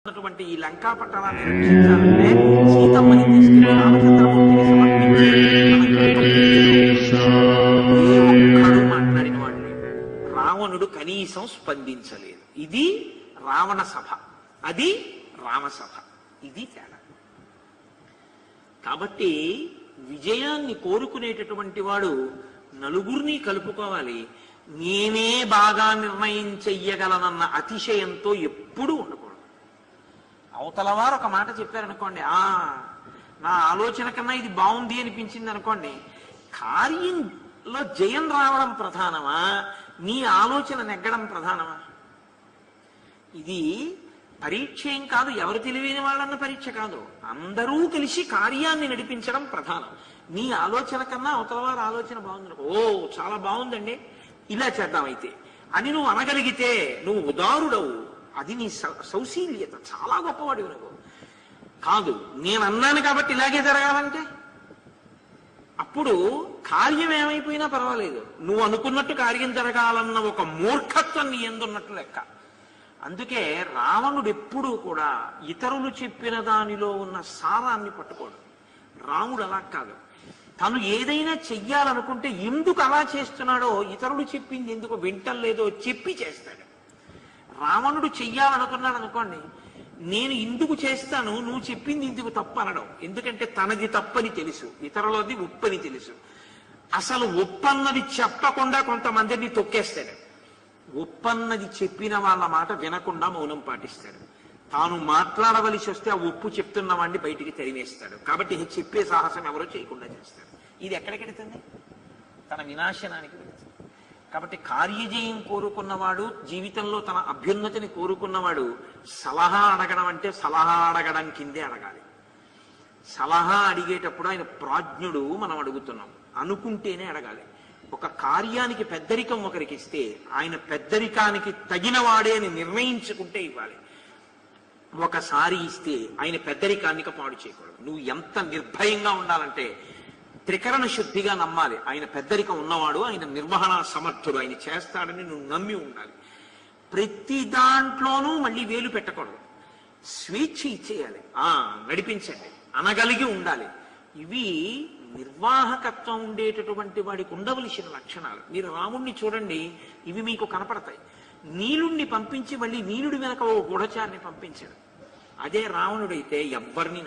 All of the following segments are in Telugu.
ఈ లంకా పట్టణాన్ని రక్షించాలంటే సీతమ్మని తీసుకెళ్లి రామచంద్రమూర్తిని సమర్పించి ఏ ఒక్కడు మాట్లాడిన వాడు లేడు. రావణుడు కనీసం స్పందించలేదు. ఇది రావణ సభ, అది రామసభ, ఇది తేడా. కాబట్టి విజయాన్ని కోరుకునేటటువంటి వాడు నలుగురిని కలుపుకోవాలి. నేనే బాగా నిర్ణయం చెయ్యగలనన్న అతిశయంతో ఎప్పుడూ ఉండకూడదు. అవతల వారు ఒక మాట చెప్పారనుకోండి, నా ఆలోచన కన్నా ఇది బాగుంది అనిపించింది అనుకోండి, కార్యంలో జయం రావడం ప్రధానమా, నీ ఆలోచన నెగ్గడం ప్రధానమా? ఇది పరీక్ష ఏం కాదు, ఎవరు తెలివైన వాళ్ళన్న పరీక్ష కాదు. అందరూ కలిసి కార్యాన్ని నడిపించడం ప్రధానం. నీ ఆలోచన కన్నా అవతల వారి ఆలోచన బాగుంది, ఓ చాలా బాగుందండి, ఇలా చేద్దామైతే అని నువ్వు అనగలిగితే నువ్వు ఉదారుడవు. అది నీ సౌశీల్యత, చాలా గొప్పవాడివి నువ్వు. కాదు నేను అన్నాను కాబట్టి ఇలాగే జరగాలంటే అప్పుడు కార్యం ఏమైపోయినా పర్వాలేదు, నువ్వు అనుకున్నట్టు కార్యం జరగాలన్న ఒక మూర్ఖత్వం నీ ఎందున్నట్టు లెక్క. అందుకే రావణుడు ఎప్పుడూ కూడా ఇతరులు చెప్పిన దానిలో ఉన్న సారాన్ని పట్టుకోడు. రాముడు అలా కాదు. తను ఏదైనా చెయ్యాలనుకుంటే ఎందుకు అలా చేస్తున్నాడో, ఇతరులు చెప్పింది ఎందుకు వింటలేదో చెప్పి చేస్తాడు. రావణుడు చెయ్యాలనుకున్నాడు అనుకోండి, నేను ఇందుకు చేస్తాను, నువ్వు చెప్పింది ఇందుకు తప్పు అనడం. ఎందుకంటే తనది తప్పని తెలుసు, ఇతరులది ఒప్పని తెలుసు. అసలు ఒప్పన్నది చెప్పకుండా కొంతమందిని తొక్కేస్తాడు. ఒప్పన్నది చెప్పిన వాళ్ళ మాట వినకుండా మౌనం పాటిస్తాడు. తాను మాట్లాడవలసి వస్తే ఆ ఒప్పు చెప్తున్న వాడిని బయటికి తరిమేస్తాడు. కాబట్టి చెప్పే సాహసం ఎవరో చేయకుండా చేస్తాడు. ఇది ఎక్కడికెడుతుంది? తన వినాశనానికి వెళుతుంది. కాబట్టి కార్యజయం కోరుకున్నవాడు, జీవితంలో తన అభ్యున్నతిని కోరుకున్నవాడు సలహా అడగడం అంటే సలహా అడగడం కిందే అడగాలి. సలహా అడిగేటప్పుడు ఆయన ప్రాజ్ఞుడు, మనం అడుగుతున్నాం అనుకుంటేనే అడగాలి. ఒక కార్యానికి పెద్దరికం ఒకరికి ఇస్తే ఆయన పెద్దరికానికి తగిన వాడే అని నిర్ణయించుకుంటే ఇవ్వాలి. ఒకసారి ఇస్తే ఆయన పెద్దరికానికి పాడు చేయకూడదు. నువ్వు ఎంత నిర్భయంగా ఉండాలంటే త్రికరణ శుద్ధిగా నమ్మాలి. ఆయన పెద్దరికం ఉన్నవాడు, ఆయన నిర్వహణ సమర్థుడు, ఆయన చేస్తాడని నువ్వు నమ్మి ఉండాలి. ప్రతి దాంట్లోనూ మళ్ళీ వేలు పెట్టకూడదు. స్వేచ్ఛ ఇచ్చేయాలి. నడిపించండి అనగలిగి ఉండాలి. ఇవి నిర్వాహకత్వం ఉండేటటువంటి వాడికి ఉండవలసిన లక్షణాలు. మీరు రాముణ్ణి చూడండి, ఇవి మీకు కనపడతాయి. నీలుణ్ణి పంపించి మళ్ళీ నీలుడి వెనక ఓ గూఢచారిని పంపించాడు. అదే రావణుడైతే ఎవ్వరిని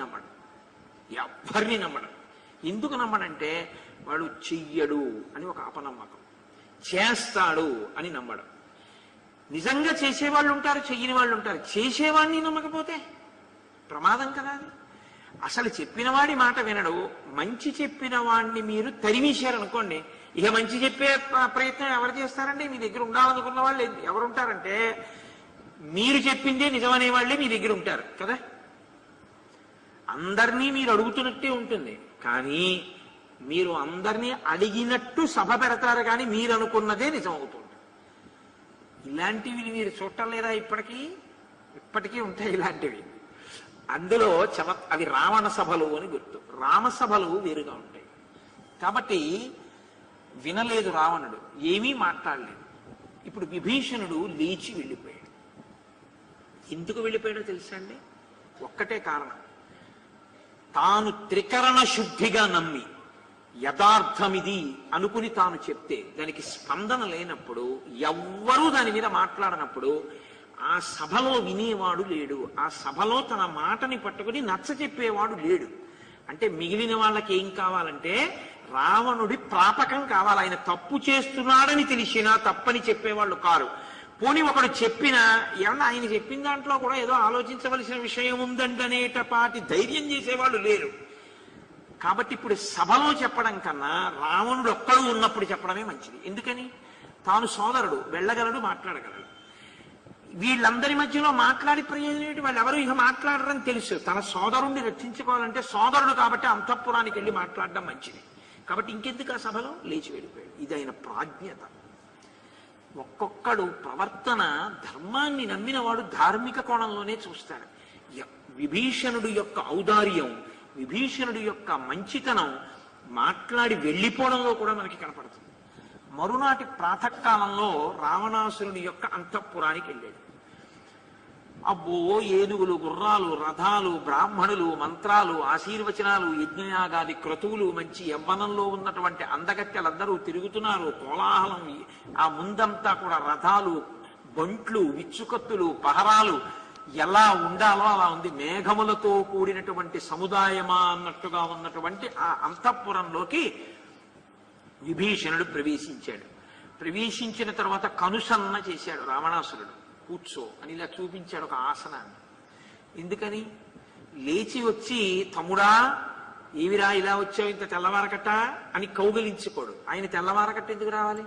నమ్మడు. ఎందుకు నమ్మడంటే వాడు చెయ్యడు అని ఒక అపనమ్మకం, చేస్తాడు అని నమ్మడం. నిజంగా చేసేవాళ్ళు ఉంటారు, చెయ్యని వాళ్ళు ఉంటారు. చేసేవాడిని నమ్మకపోతే ప్రమాదం కదా. అసలు చెప్పిన వాడి మాట వినడు. మంచి చెప్పిన వాడిని మీరు తరిమేశారనుకోండి, ఇక మంచి చెప్పే ప్రయత్నం ఎవరు చేస్తారండి? మీ దగ్గర ఉండాలనుకున్న వాళ్ళు ఎవరు ఉంటారంటే మీరు చెప్పిందే నిజమనే వాళ్ళే మీ దగ్గర ఉంటారు కదా. అందరినీ మీరు అడుగుతున్నట్టే ఉంటుంది, కానీ మీరు అందరినీ అడిగినట్టు సభ పెడతారు, కానీ మీరు అనుకున్నదే నిజం అవుతుంది. ఇలాంటివి మీరు చూడటం లేదా? ఇప్పటికీ ఉంటాయి ఇలాంటివి. అందులో అవి రావణ సభలు అని గుర్తు. రామసభలు వేరుగా ఉంటాయి. కాబట్టి వినలేదు రావణుడు, ఏమీ మాట్లాడలేదు. ఇప్పుడు విభీషణుడు లేచి వెళ్ళిపోయాడు. ఎందుకు వెళ్ళిపోయాడో తెలుసా అండి? ఒక్కటే కారణం. తాను త్రికరణ శుద్ధిగా నమ్మి యథార్థమిది అనుకుని తాను చెప్తే దానికి స్పందన లేనప్పుడు, ఎవ్వరూ దాని మీద మాట్లాడనప్పుడు ఆ సభలో వినేవాడు లేడు. ఆ సభలో తన మాటని పట్టుకుని నచ్చ చెప్పేవాడు లేడు. అంటే మిగిలిన వాళ్ళకి ఏం కావాలంటే రావణుడి ప్రాపకం కావాలి. ఆయన తప్పు చేస్తున్నాడని తెలిసినా తప్పని చెప్పేవాళ్ళు కారు. పోనీ ఒకడు చెప్పినా ఏమన్నా ఆయన చెప్పిన దాంట్లో కూడా ఏదో ఆలోచించవలసిన విషయం ఉందంటనేటపాటి ధైర్యం చేసేవాళ్ళు లేరు. కాబట్టి ఇప్పుడు సభలో చెప్పడం కన్నా రావణుడు ఒక్కడు ఉన్నప్పుడు చెప్పడమే మంచిది. ఎందుకని? తాను సోదరుడు, వెళ్ళగలడు, మాట్లాడగలడు. వీళ్ళందరి మధ్యలో మాట్లాడి ప్రయోజనం ఏంటి? వాళ్ళు ఎవరు ఇక మాట్లాడరని తెలుసు. తన సోదరుణ్ణి రక్షించుకోవాలంటే సోదరుడు కాబట్టి అంతఃపురానికి వెళ్ళి మాట్లాడడం మంచిది. కాబట్టి ఇంకెందుకు ఆ సభలో లేచి వెళ్ళిపోయాడు. ఇది ఆయన ప్రాజ్ఞత. ఒక్కొక్కడు ప్రవర్తన ధర్మాన్ని నమ్మిన వాడు ధార్మిక కోణంలోనే చూస్తాడు. విభీషణుడు యొక్క ఔదార్యం, విభీషణుడి యొక్క మంచితనం మాట్లాడి వెళ్ళిపోవడంలో కూడా మనకి కనపడుతుంది. మరునాటి ప్రాతకాలంలో రావణాసురుని యొక్క అంతఃపురానికి వెళ్ళాడు. అబ్బో ఏనుగులు, గుర్రాలు, రథాలు, బ్రాహ్మణులు, మంత్రాలు, ఆశీర్వచనాలు, యజ్ఞయాగాది క్రతువులు, మంచి యవ్వనంలో ఉన్నటువంటి అందగత్తెలందరూ తిరుగుతున్నారు, కోలాహలం. ఆ ముందంతా కూడా రథాలు, బంట్లు, విచ్చుకత్తులు, పహరాలు, ఎలా ఉండాలో అలా ఉంది. మేఘములతో కూడినటువంటి సముదాయమా అన్నట్టుగా ఉన్నటువంటి ఆ అంతఃపురంలోకి విభీషణుడు ప్రవేశించాడు. ప్రవేశించిన తర్వాత కనుసన్న చేశాడు రావణాసురుడు. కూర్చో అని ఇలా చూపించాడు ఒక ఆసనాన్ని. ఎందుకని? లేచి వచ్చి తమ్ముడా ఏవిరా ఇలా వచ్చావు ఇంత తెల్లవారకట్ట అని కౌగలించుకోడు. ఆయన తెల్లవారకట్ట ఎందుకు రావాలి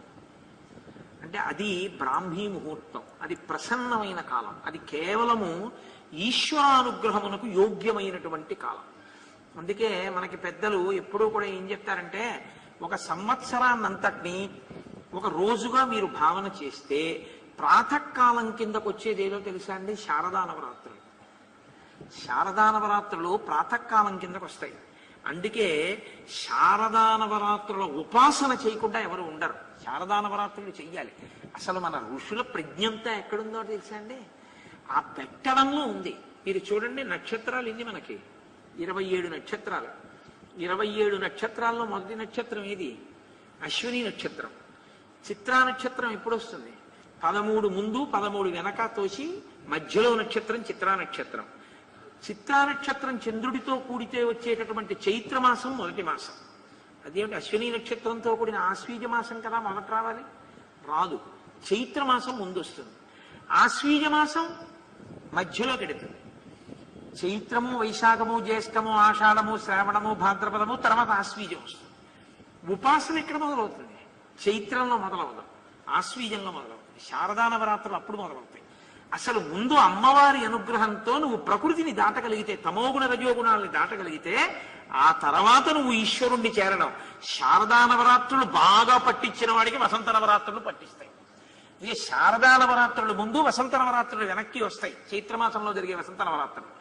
అంటే అది బ్రాహ్మీ ముహూర్తం, అది ప్రసన్నమైన కాలం, అది కేవలము ఈశ్వరానుగ్రహమునకు యోగ్యమైనటువంటి కాలం. అందుకే మనకి పెద్దలు ఎప్పుడూ కూడా ఏం చెప్తారంటే, ఒక సంవత్సరాన్నంతటినీ ఒక రోజుగా మీరు భావన చేస్తే ప్రాతకాలం కిందకు వచ్చేది ఏదో తెలుసా అండి? శారదా నవరాత్రులు. శారదా నవరాత్రులు ప్రాతకాలం కిందకు వస్తాయి. అందుకే శారదా నవరాత్రుల ఉపాసన చేయకుండా ఎవరు ఉండరు. శారదా నవరాత్రులు చెయ్యాలి. అసలు మన ఋషుల ప్రజ్ఞంతా ఎక్కడుందో తెలుసా అండి? ఆ పెట్టడంలో ఉంది. మీరు చూడండి, నక్షత్రాలు ఇన్ని మనకి 27 నక్షత్రాలు. 27 నక్షత్రాల్లో మొదటి నక్షత్రం ఏది? అశ్విని నక్షత్రం. చిత్రా నక్షత్రం ఎప్పుడు వస్తుంది? 13 ముందు 13 వెనక తోసి మధ్యలో నక్షత్రం చిత్రా నక్షత్రం. చిత్రా నక్షత్రం చంద్రుడితో కూడితే వచ్చేటటువంటి చైత్రమాసం మొదటి మాసం. అదేమిటి? అశ్విని నక్షత్రంతో కూడిన ఆశ్వీజ మాసం కదా మొదట రావాలి, రాదు. చైత్రమాసం ముందు వస్తుంది, ఆశ్వీజ మాసం మధ్యలో గడుతుంది. చైత్రము, వైశాఖము, జ్యేష్ఠము, ఆషాఢము, శ్రావణము, భాద్రపదము, తర్వాత ఆశ్వీజం వస్తుంది. ఉపాసన ఎక్కడ మొదలవుతుంది? చైత్రంలో మొదలవదు, ఆశ్వీజంలో మొదలవుతుంది. శారదా నవరాత్రులు అప్పుడు మొదలవుతాయి. అసలు ముందు అమ్మవారి అనుగ్రహంతో నువ్వు ప్రకృతిని దాటగలిగితే, తమోగుణ రజోగుణాలని దాటగలిగితే, ఆ తర్వాత నువ్వు ఈశ్వరుణ్ణి చేరడం. శారదా నవరాత్రులు బాగా పట్టించిన వాడికి వసంత నవరాత్రులు పట్టిస్తాయి. ఇది శారదా నవరాత్రులు ముందు, వసంత నవరాత్రులు వెనక్కి వస్తాయి. చైత్రమాసంలో జరిగే వసంత నవరాత్రులు.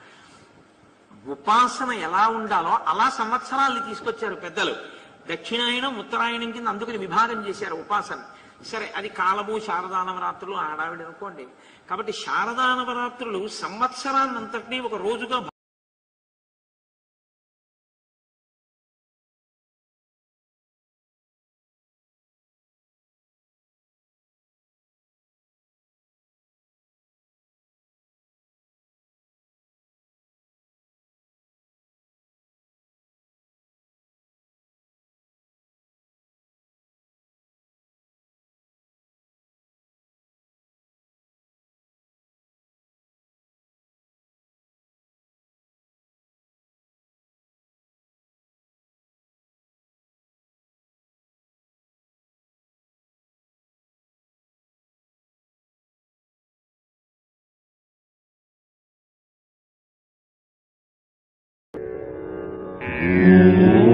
ఉపాసన ఎలా ఉండాలో అలా సంవత్సరాల్ని తీసుకొచ్చారు పెద్దలు. దక్షిణాయనం, ఉత్తరాయణం కింద అందుకని విభాగం చేశారు ఉపాసన. సరే, అది కాలము, శారదా నవరాత్రులు ఆడావిడ అనుకోండి. కాబట్టి శారదా నవరాత్రులు సంవత్సరాన్నంతటినీ ఒక రోజుగా Mm-hmm.